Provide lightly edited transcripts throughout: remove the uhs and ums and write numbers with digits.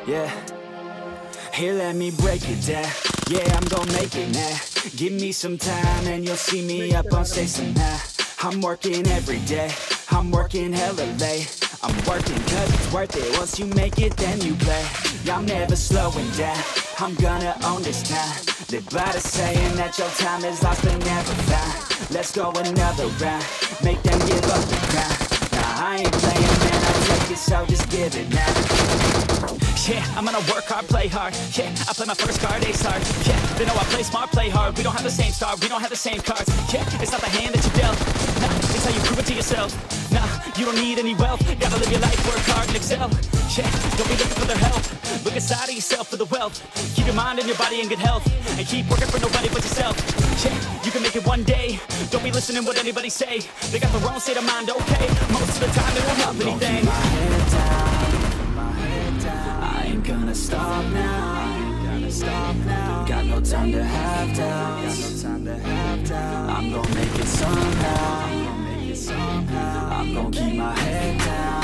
Yeah, here let me break it down. Yeah, I'm gonna make it now. Give me some time and you'll see me up on stage somehow. I'm working every day, I'm working hella late. I'm working cause it's worth it. Once you make it, then you play. I'm never slowing down, I'm gonna own this town. Live by the saying that your time is lost but never found. Let's go another round, make them give up the crown. Nah, I ain't playing, man, I'll take it, so just give it now. Yeah, I'm gonna work hard, play hard. Yeah, I play my first card, ace hard. Yeah, they know I play smart, play hard. We don't have the same star, we don't have the same cards. Yeah, it's not the hand that you dealt. Nah, it's how you prove it to yourself. Nah, you don't need any wealth. Gotta live your life, work hard and excel. Yeah, don't be looking for their help. Look inside of yourself for the wealth. Keep your mind and your body in good health. And keep working for nobody but yourself. Yeah, you can make it one day. Don't be listening what anybody say. They got the wrong state of mind, okay. Most of the time they won't help anything. Keep my head down, I ain't gonna stop now. Got no time to have doubts. I'm gonna make it somehow. I'm gonna keep my head down.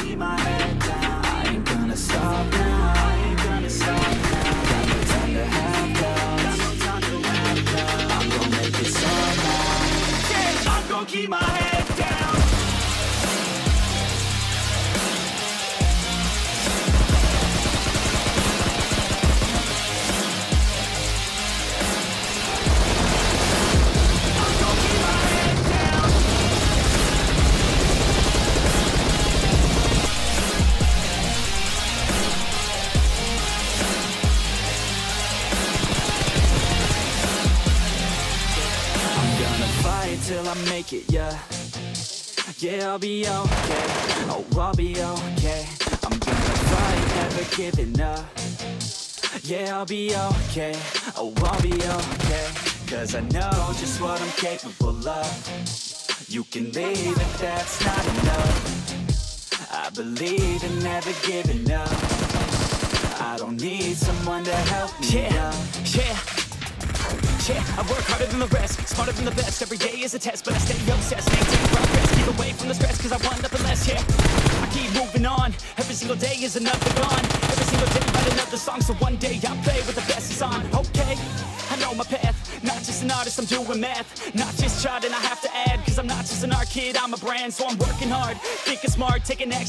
I ain't gonna stop now. Got no time to have doubts. I'm gonna make it somehow. Yeah, I'm gonna keep my head down. Till I make it, yeah. Yeah, I'll be okay. Oh, I'll be okay. I'm gonna fight, never giving up. Yeah, I'll be okay. Oh, I'll be okay. Cause I know just what I'm capable of. You can leave if that's not enough. I believe in never giving up. I don't need someone to help me up. Yeah, I work harder than the rest, smarter than the best. Every day is a test, but I stay obsessed. Maintain progress, keep away from the stress, cause I want nothing less, yeah. I keep moving on, every single day is another gone. Every single day write another song, so one day I'll play with the best is on. Okay, I know my path, not just an artist, I'm doing math. Not just charting, I have to add, cause I'm not just an art kid, I'm a brand. So I'm working hard, thinking smart, taking action.